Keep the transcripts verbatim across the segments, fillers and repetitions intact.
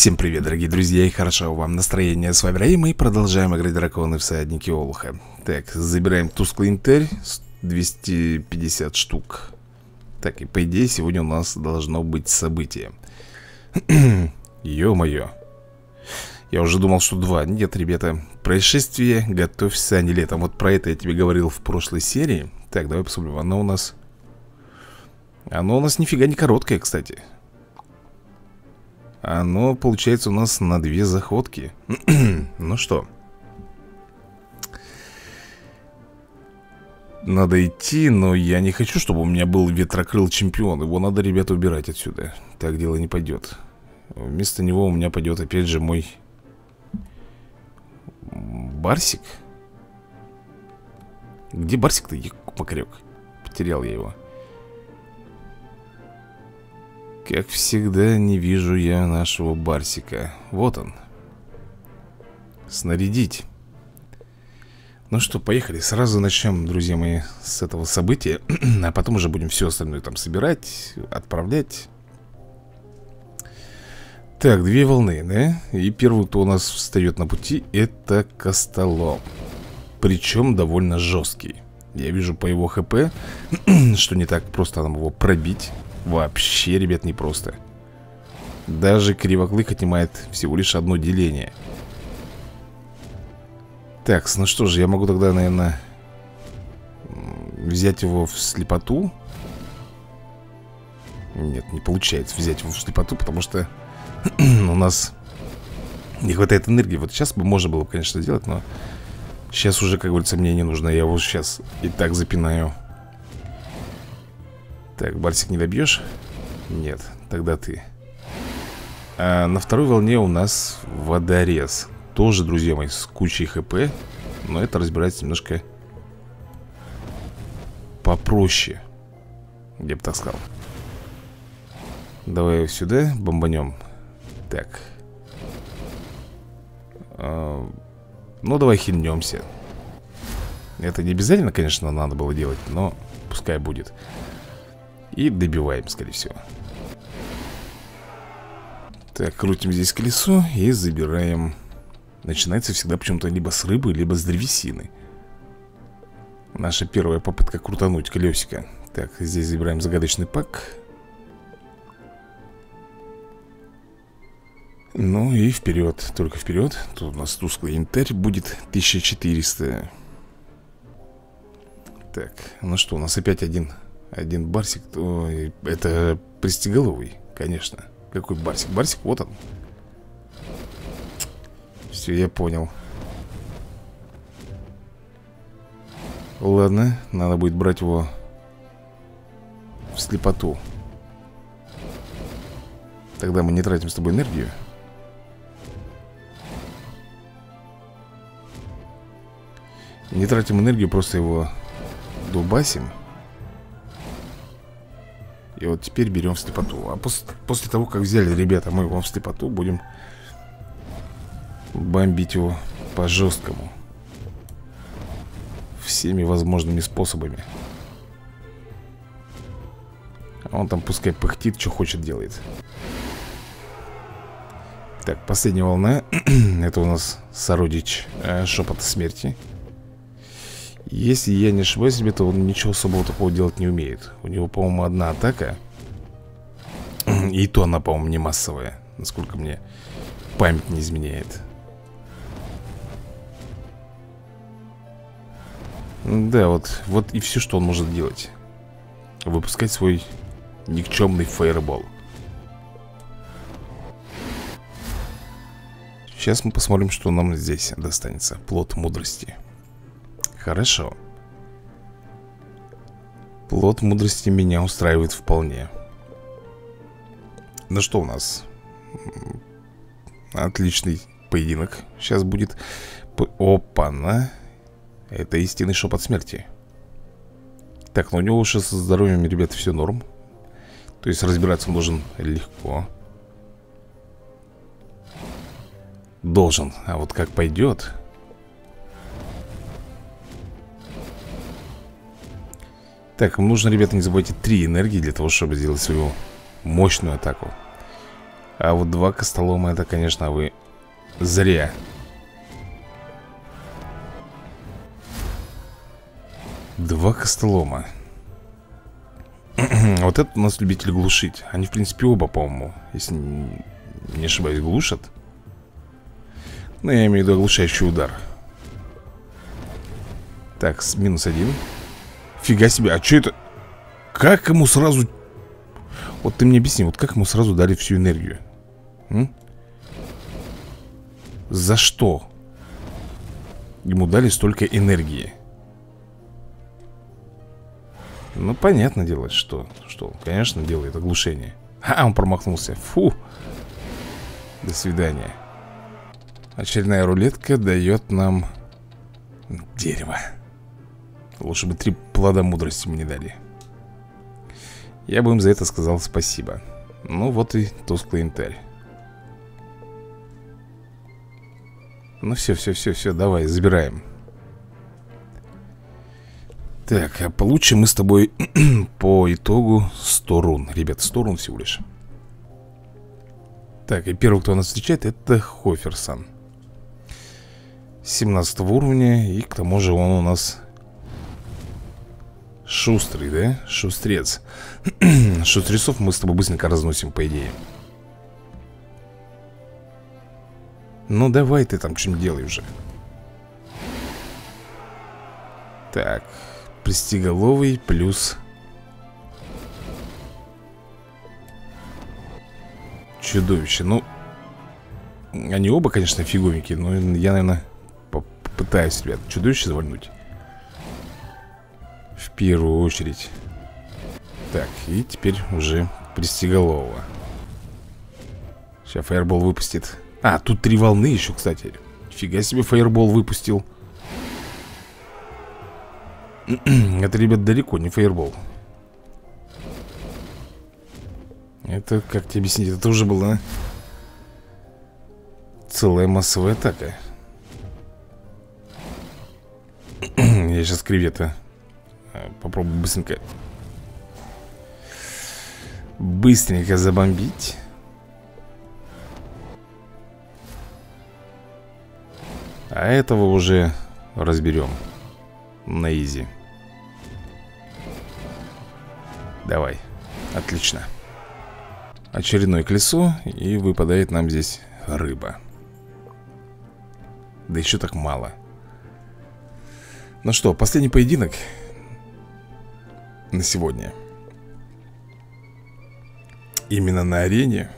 Всем привет, дорогие друзья, и хорошо вам настроение. С вами Раим, и продолжаем играть драконы всадники Олуха. Так, забираем тусклый инвентарь, двести пятьдесят штук. Так, и по идее сегодня у нас должно быть событие. Ё-моё. Я уже думал, что два. Нет, ребята, происшествие, готовься, а не летом. Вот про это я тебе говорил в прошлой серии. Так, давай посмотрим, оно у нас... Оно у нас нифига не короткое, кстати. Оно получается у нас на две заходки. Ну что, надо идти, но я не хочу, чтобы у меня был ветрокрыл чемпион. Его надо, ребята, убирать отсюда. Так дело не пойдет. Вместо него у меня пойдет опять же мой Барсик. Где Барсик-то, Макарек? Потерял я его. Как всегда, не вижу я нашего Барсика. Вот он. Снарядить. Ну что, поехали. Сразу начнем, друзья мои, с этого события. А потом уже будем все остальное там собирать, отправлять. Так, две волны, да? И первый, кто у нас встает на пути, это Костолом. Причем довольно жесткий. Я вижу по его хп, что не так просто нам его пробить. Вообще, ребят, непросто. Даже Кривоклык отнимает всего лишь одно деление. Так, ну что же, я могу тогда, наверное, взять его в слепоту. Нет, не получается взять его в слепоту, потому что у нас не хватает энергии. Вот сейчас бы можно было, конечно, сделать, но сейчас уже, как говорится, мне не нужно. Я его сейчас и так запинаю. Так, Барсик не добьешь? Нет, тогда ты. А на второй волне у нас водорез. Тоже, друзья мои, с кучей хп. Но это разбирается немножко попроще, я бы так сказал. Давай сюда бомбанем. Так. а, Ну, давай хильнемся. Это не обязательно, конечно, надо было делать, но пускай будет. И добиваем, скорее всего. Так, крутим здесь колесо и забираем. Начинается всегда почему-то либо с рыбы, либо с древесины. Наша первая попытка крутануть колесико. Так, здесь забираем загадочный пак. Ну и вперед, только вперед. Тут у нас тусклый инвентарь будет тысяча четыреста. Так, ну что, у нас опять один... Один Барсик. Ой, это пристеголовый, конечно. Какой Барсик? Барсик, вот он. Все, я понял. Ладно, надо будет брать его в слепоту. Тогда мы не тратим с тобой энергию. Не тратим энергию, просто его дубасим. И вот теперь берем в слепоту. А после, после того, как взяли, ребята, мы его в слепоту, будем бомбить его по-жесткому. Всеми возможными способами. А он там пускай пыхтит, что хочет делает. Так, последняя волна. Это у нас сородич э, шепота смерти. Если я не ошибаюсь, ребята, он ничего особого такого делать не умеет. У него, по-моему, одна атака. И то она, по-моему, не массовая, насколько мне память не изменяет. Да, вот, вот и все, что он может делать. Выпускать свой никчемный фаербол. Сейчас мы посмотрим, что нам здесь достанется. Плод мудрости. Хорошо. Плод мудрости меня устраивает вполне. Ну что у нас? Отличный поединок сейчас будет. Опа-на. Это истинный шепот смерти. Так, ну у него уже со здоровьем, ребята, все норм. То есть разбираться он должен легко. Должен. А вот как пойдет... Так, нужно, ребята, не забывайте три энергии для того, чтобы сделать свою мощную атаку. А вот два костолома, это, конечно, вы зря. Два костолома. Вот это у нас любитель глушить. Они, в принципе, оба, по-моему, если не ошибаюсь, глушат. Ну, я имею в виду оглушающий удар. Так, с минус один. Фига себе, а что это? Как ему сразу... Вот ты мне объясни, вот как ему сразу дали всю энергию? М? За что ему дали столько энергии? Ну, понятно делать, что Что, конечно, делает оглушение. А, он промахнулся, фу. До свидания. Очередная рулетка дает нам дерево. Лучше бы три плода мудрости мне дали. Я бы им за это сказал спасибо. Ну вот и тусклый янтарь. Ну все, все, все, все, давай, забираем. Так, а получим мы с тобой по итогу сто рун. Ребят, сто рун всего лишь. Так, и первый, кто нас встречает, это Хоферсон. семнадцатого уровня. И к тому же он у нас шустрый, да? Шустрец. Шустрецов мы с тобой быстренько разносим, по идее. Ну давай ты там что-нибудь делай уже. Так, пристеголовый плюс чудовище. Ну, они оба, конечно, фиговенькие. Но я, наверное, попытаюсь, ребят, чудовище завальнуть в первую очередь. Так, и теперь уже пристеголового. Сейчас фаербол выпустит. А, тут три волны еще, кстати. Фига себе, фаербол выпустил. Это, ребят, далеко не фаербол. Это, как тебе объяснить, это уже была целая массовая атака. Я сейчас кревета попробую быстренько Быстренько забомбить. А этого уже разберем на изи. Давай, отлично. Очередное колесо. И выпадает нам здесь рыба. Да еще так мало. Ну что, последний поединок на сегодня. Именно на арене.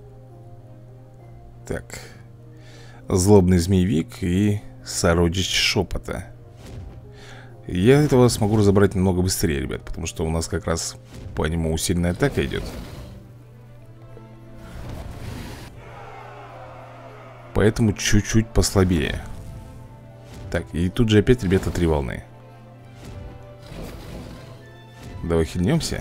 Так. Злобный змеевик и сородич шепота. Я этого смогу разобрать намного быстрее, ребят. Потому что у нас как раз по нему усиленная атака идет. Поэтому чуть-чуть послабее. Так, и тут же опять, ребята, три волны. Давай хильнемся.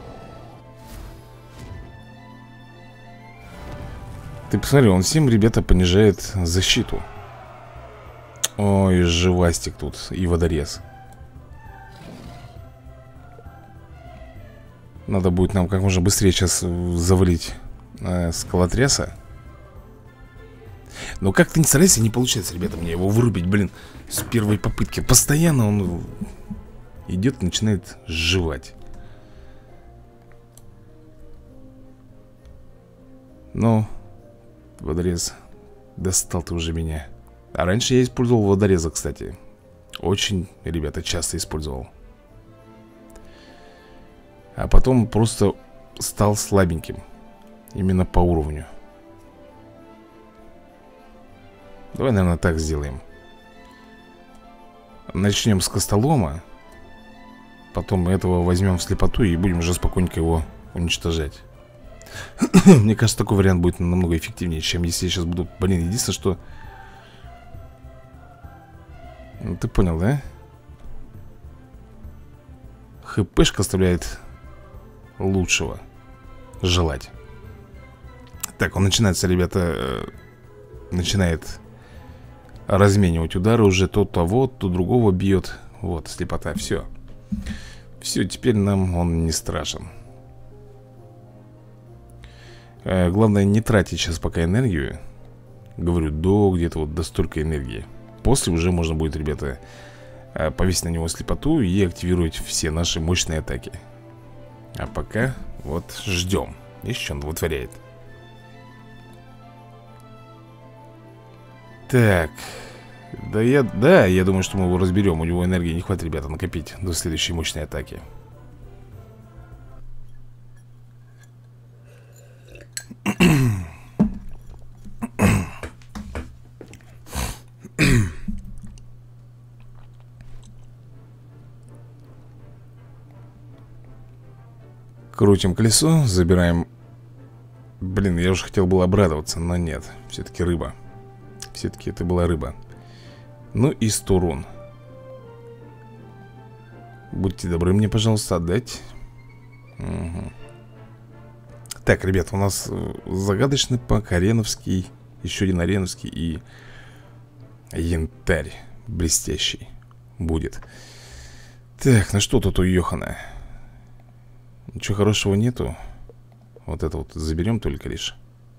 Ты посмотри, он всем, ребята, понижает защиту. Ой, живастик тут и водорез. Надо будет нам как можно быстрее сейчас завалить э, скалотряса. Но как-то не старайся, не получается, ребята, мне его вырубить, блин, с первой попытки. Постоянно он идет и начинает сживать. Но водорез, достал ты уже меня. А раньше я использовал водореза, кстати. Очень, ребята, часто использовал. А потом просто стал слабеньким. Именно по уровню. Давай, наверное, так сделаем. Начнем с костолома. Потом этого возьмем в слепоту и будем уже спокойненько его уничтожать. Мне кажется, такой вариант будет намного эффективнее, чем если я сейчас буду... Блин, единственное, что... Ну, ты понял, да? ХПшка оставляет лучшего желать. Так, он начинается, ребята... Начинает разменивать удары. Уже то того, то другого бьет. Вот, слепота, все. Все, теперь нам он не страшен. э, Главное не тратить сейчас пока энергию. Говорю, до где-то вот до столько энергии. После уже можно будет, ребята, э, повесить на него слепоту и активировать все наши мощные атаки. А пока вот ждем. Видишь, что он вытворяет. Так. Да я, да, я думаю, что мы его разберем. У него энергии не хватит, ребята, накопить до следующей мощной атаки. Крутим колесо, забираем. Блин, я уже хотел было обрадоваться, но нет. Все-таки рыба. Все-таки это была рыба. Ну и сто рун. Будьте добры мне, пожалуйста, отдать. Угу. Так, ребята, у нас загадочный пак, ареновский, еще один ареновский и янтарь блестящий будет. Так, ну что тут у Йохана? Ничего хорошего нету. Вот это вот заберем только лишь.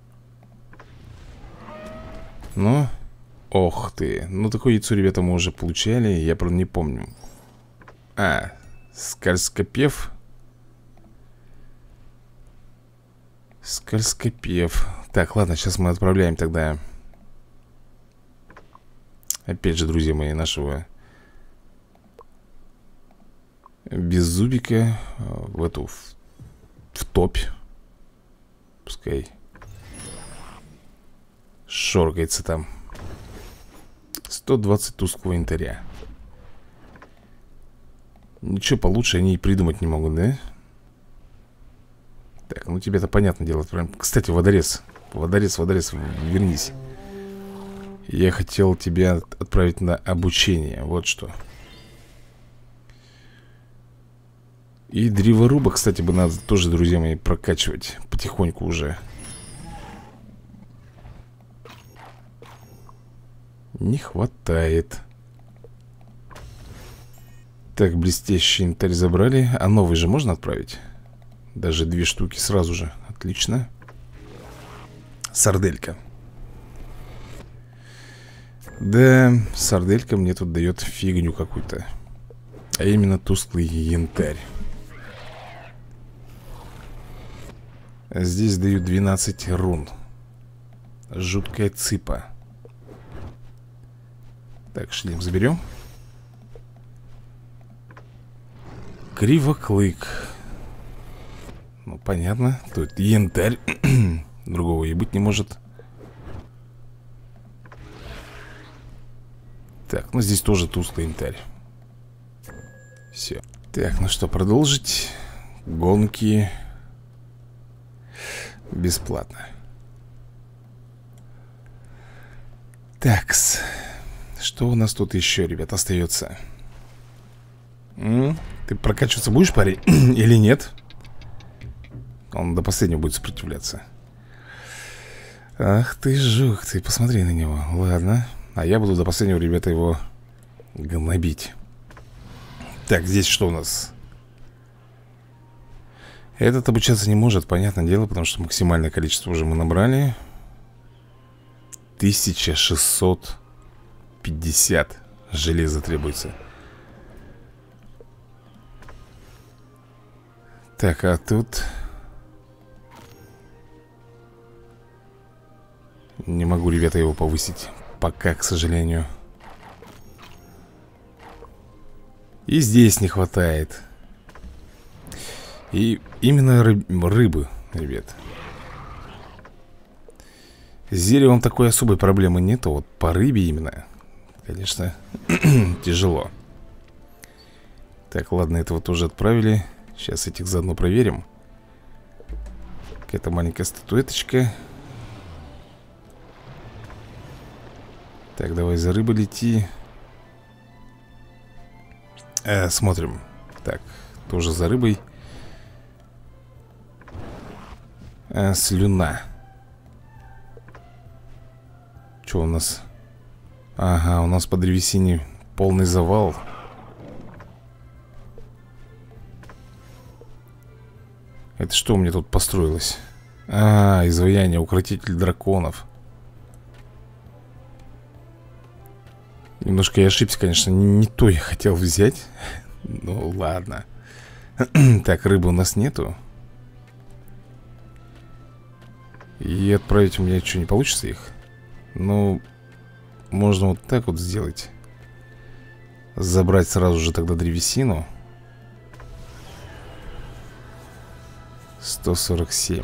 Ну, ох ты. Ну, такое яйцо, ребята, мы уже получали. Я, правда, не помню. А, скальскопев. Скальскопев. Так, ладно, сейчас мы отправляем тогда. Опять же, друзья мои, нашего беззубика в эту, в, в топь. Пускай шоркается там. Сто двадцать тусклого янтаря. Ничего получше они и придумать не могут, да? Так, ну тебе-то понятное дело. Кстати, водорез. Водорез, водорез, вернись. Я хотел тебя отправить на обучение. Вот что. И древоруба, кстати, бы надо тоже, друзья мои, прокачивать потихоньку уже. Не хватает. Так, блестящий янтарь забрали. А новый же можно отправить? Даже две штуки сразу же. Отлично. Сарделька. Да, сарделька мне тут дает фигню какую-то. А именно тусклый янтарь. Здесь дают двенадцать рун. Жуткая цыпа. Так, шлем заберем. Кривоклык. Ну, понятно. Тут янтарь. Другого и быть не может. Так, ну здесь тоже тусклый янтарь. Все. Так, ну что, продолжить. Гонки. Бесплатно. Такс. Что у нас тут еще, ребят, остается? М? Ты прокачиваться будешь, парень? Или нет? Он до последнего будет сопротивляться. Ах ты жук, ты посмотри на него. Ладно. А я буду до последнего, ребята, его гнобить. Так, здесь что у нас? Этот обучаться не может, понятное дело, потому что максимальное количество уже мы набрали. тысяча шестьсот пятьдесят железа требуется. Так, а тут... Не могу, ребята, его повысить пока, к сожалению. И здесь не хватает. И именно рыб, рыбы, ребят. С деревом такой особой проблемы нету. Вот по рыбе именно, конечно, тяжело. Так, ладно, этого тоже отправили. Сейчас этих заодно проверим. Какая-то маленькая статуэточка. Так, давай за рыбой лети. э, Смотрим. Так, тоже за рыбой. э, Слюна. Что у нас? Ага, у нас по древесине полный завал. Это что у меня тут построилось? А, изваяние, укротитель драконов. Немножко я ошибся, конечно. Не, не то я хотел взять. Ну, ладно. Так, рыбы у нас нету. И отправить у меня что, не получится их? Ну, можно вот так вот сделать. Забрать сразу же тогда древесину. сто сорок семь.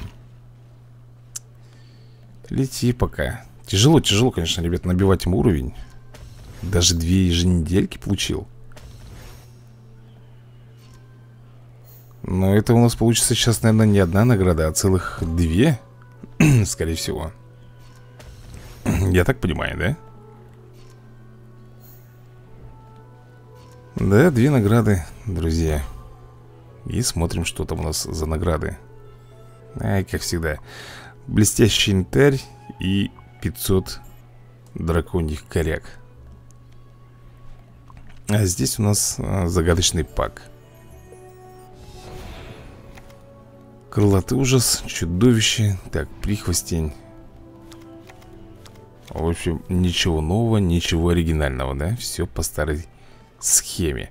Лети пока. Тяжело, тяжело, конечно, ребят, набивать ему уровень. Даже две еженедельки получил. Но это у нас получится сейчас, наверное, не одна награда, а целых две. Скорее всего. Я так понимаю, да? Да, две награды, друзья. И смотрим, что там у нас за награды. Ай, как всегда. Блестящий янтарь и пятьсот драконьих коряк. А здесь у нас а, загадочный пак. Крылатый ужас, чудовище. Так, прихвостень. В общем, ничего нового, ничего оригинального, да? Все по старой схеме.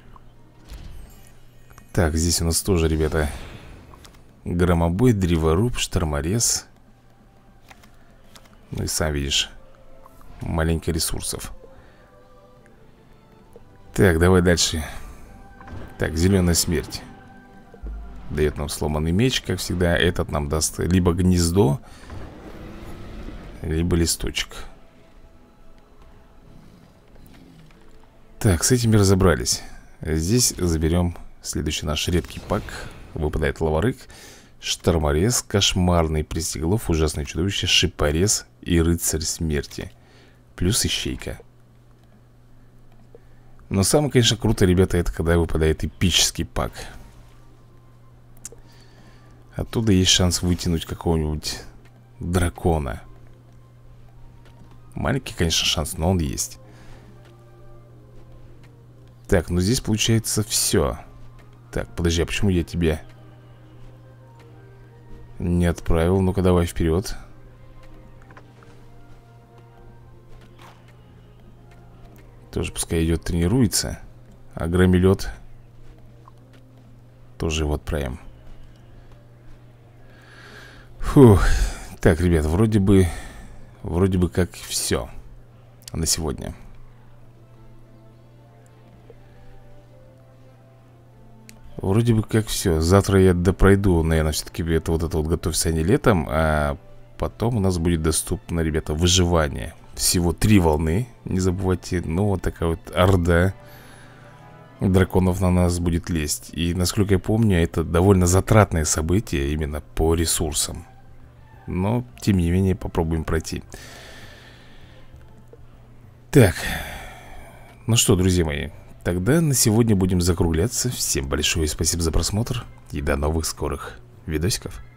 Так, здесь у нас тоже, ребята, громобой, древоруб, шторморез. Ну и сам видишь, маленько ресурсов. Так, давай дальше. Так, зеленая смерть дает нам сломанный меч, как всегда. Этот нам даст либо гнездо, либо листочек. Так, с этими разобрались. Здесь заберем следующий наш редкий пак. Выпадает лаварык, шторморез, кошмарный пристеглов, ужасное чудовище, шипорез и рыцарь смерти. Плюс ищейка. Но самое, конечно, круто, ребята, это когда выпадает эпический пак. Оттуда есть шанс вытянуть какого-нибудь дракона. Маленький, конечно, шанс, но он есть. Так, ну здесь получается все. Так, подожди, а почему я тебя не отправил? Ну-ка, давай вперед. Тоже пускай идет, тренируется. А громилет тоже его отправим. Фух. Так, ребят, вроде бы Вроде бы как все на сегодня. Вроде бы как все. Завтра я допройду, наверное, все-таки это вот это вот «Готовься они летом». А потом у нас будет доступно, ребята, выживание. Всего три волны, не забывайте. Ну, вот такая вот орда драконов на нас будет лезть. И, насколько я помню, это довольно затратное событие именно по ресурсам. Но, тем не менее, попробуем пройти. Так. Ну что, друзья мои, тогда на сегодня будем закругляться. Всем большое спасибо за просмотр и до новых скорых видосиков.